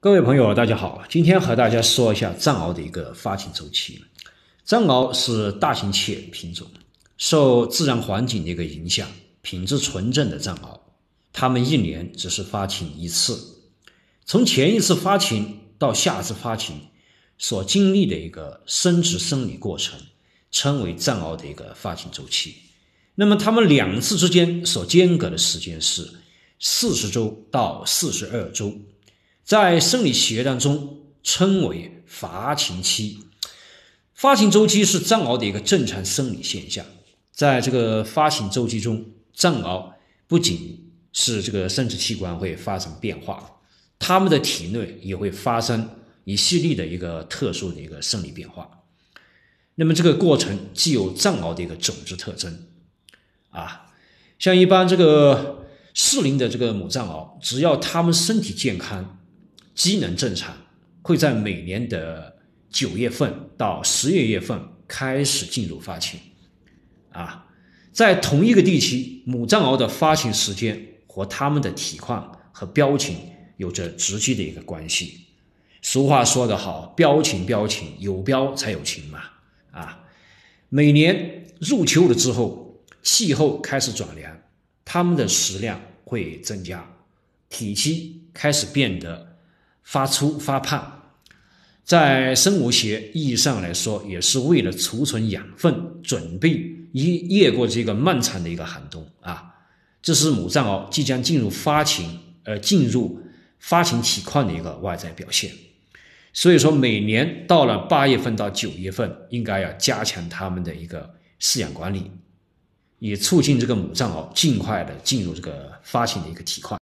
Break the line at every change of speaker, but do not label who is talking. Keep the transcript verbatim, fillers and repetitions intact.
各位朋友，大家好，今天和大家说一下藏獒的一个发情周期。藏獒是大型犬品种，受自然环境的一个影响，品质纯正的藏獒，它们一年只是发情一次。从前一次发情到下次发情所经历的一个生殖生理过程，称为藏獒的一个发情周期。那么它们两次之间所间隔的时间是四十周到四十二周，在生理学当中称为发情期。发情周期是藏獒的一个正常生理现象。在这个发情周期中，藏獒不仅是这个生殖器官会发生变化，它们的体内也会发生一系列的一个特殊的一个生理变化。那么这个过程既有藏獒的一个种质特征啊，像一般这个适龄的这个母藏獒，只要它们身体健康，机能正常，会在每年的九月份到十月月份开始进入发情啊。在同一个地区，母藏獒的发情时间和它们的体况和标情有着直接的一个关系。俗话说得好，标情标情，有标才有情嘛啊。每年入秋了之后，气候开始转凉，它们的食量会增加，体积开始变得发粗发胖。在生物学意义上来说，也是为了储存养分，准备越过这个漫长的一个寒冬啊。这是母藏獒即将进入发情而进入发情体况的一个外在表现。所以说每年到了八月份到九月份，应该要加强它们的一个饲养管理，也促进这个母藏獒尽快的进入这个发情的一个体况。